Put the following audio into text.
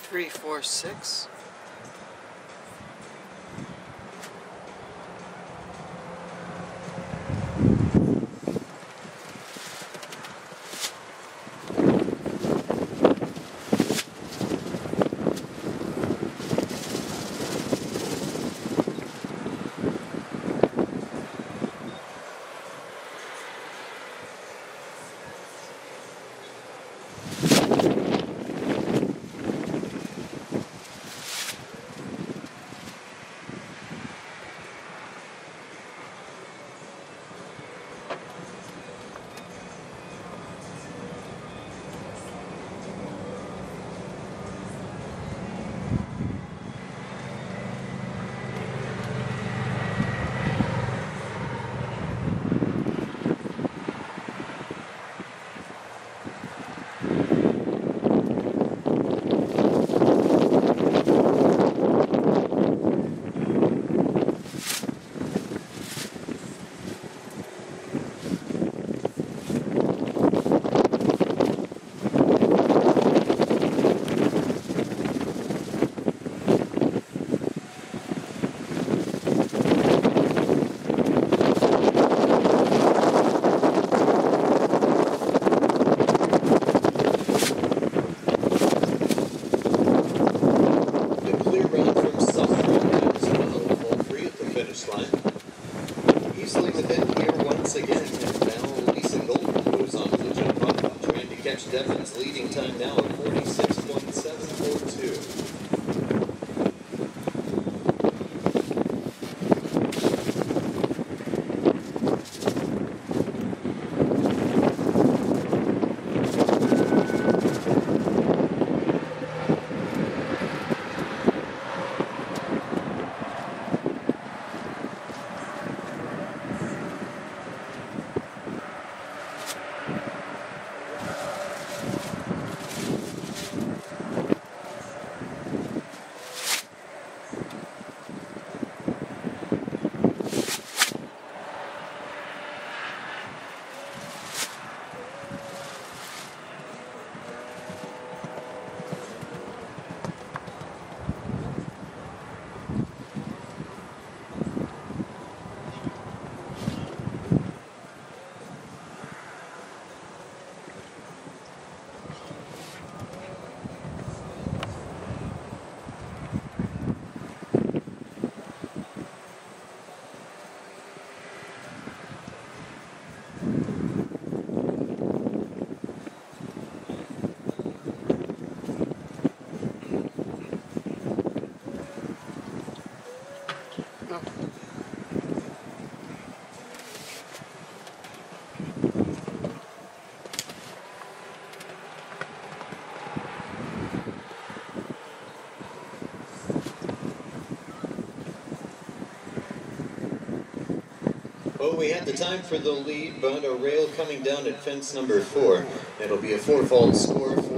3, 4, 6. Easily within here once again, and now Lisa Goldman goes on to the jump up, trying to catch Devon's leading time now of 46.742. Oh, we had the time for the lead, but a rail coming down at fence number 4. It'll be a 4-fault score.